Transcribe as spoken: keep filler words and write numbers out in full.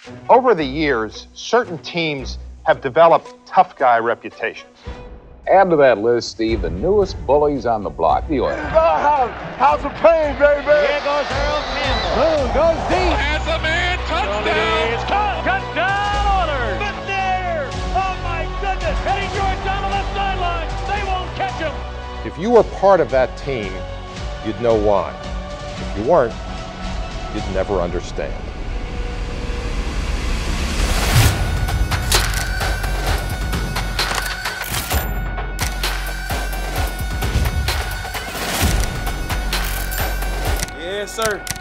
Over the years, certain teams have developed tough guy reputations. Add to that list, Steve, the newest bullies on the block, the Oilers. House, house of pain, baby. Here goes Harold Campbell. Boom, goes deep. Has a man, touchdown. It's caught, touchdown, Oilers. But there, oh my goodness, Eddie George down the left sideline. They won't catch him. If you were part of that team, you'd know why. If you weren't, you'd never understand. Yes, sir.